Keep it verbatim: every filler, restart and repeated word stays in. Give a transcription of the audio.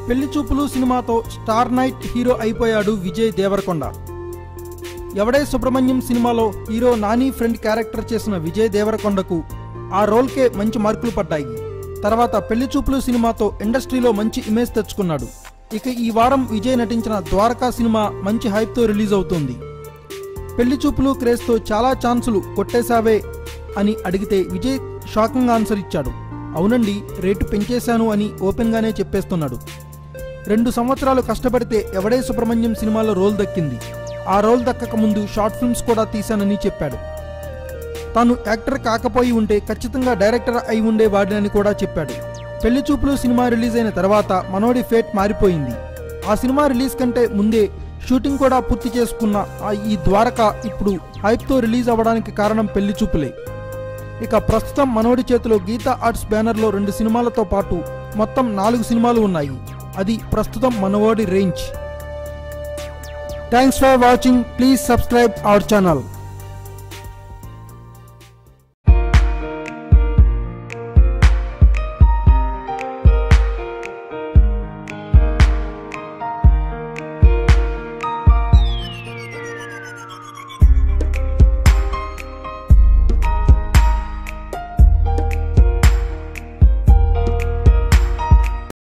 పెళ్లి చూపులు సినిమాతో స్టార్ నైట్ హీరో అయిపోయాడు విజయ్ దేవరకొండ. ఎవడే సుబ్రహ్మణ్యం సినిమాలో హీరో నాని ఫ్రెండ్ క్యారెక్టర్ చేసిన విజయ్ దేవరకొండకు ఆ రోల్కే మంచి మార్కులు పడ్డాయి. తర్వాత పెళ్లి చూపులు సినిమాతో ఇండస్ట్రీలో మంచి ఇమేజ్ తెచ్చుకున్నాడు. ఇక ఈ వారం విజయ్ నటించిన ద్వారకా సినిమా మంచి హైప్తో రిలీజ్ అవుతోంది. పెళ్లి చూపులు క్రేజ్తో చాలా ఛాన్సులు కొట్టేశావే అని అడిగితే విజయ్ షాకింగ్ ఆన్సర్ ఇచ్చాడు. అవునండి, రేటు పెంచేశాను అని ఓపెన్గానే చెప్పేస్తున్నాడు. రెండు సంవత్సరాలు కష్టపడితే ఎవడే సుబ్రహ్మణ్యం సినిమాలో రోల్ దక్కింది. ఆ రోల్ దక్కక ముందు షార్ట్ ఫిల్మ్స్ కూడా తీశానని చెప్పాడు. తాను యాక్టర్ కాకపోయి ఉంటే ఖచ్చితంగా డైరెక్టర్ అయి ఉండేవాడినని కూడా చెప్పాడు. పెళ్లి చూపులు సినిమా రిలీజ్ అయిన తర్వాత మనోడి ఫేట్ మారిపోయింది. ఆ సినిమా రిలీజ్ కంటే ముందే షూటింగ్ కూడా పూర్తి చేసుకున్న ఈ ద్వారక ఇప్పుడు హైప్తో రిలీజ్ అవ్వడానికి కారణం పెళ్లి చూపులే. ఇక ప్రస్తుతం మనోడి చేతిలో గీతా ఆర్ట్స్ బ్యానర్లో రెండు సినిమాలతో పాటు మొత్తం నాలుగు సినిమాలు ఉన్నాయి. అది ప్రస్తుతం మనోడి range. Thanks for watching. Please subscribe our channel.